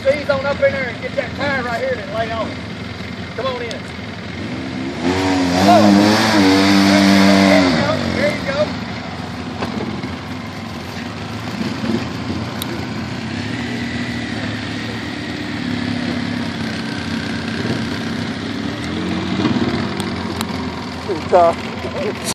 So ease on up in there and get that tire right here and lay on it. Come on in. Oh. There you go. There you go.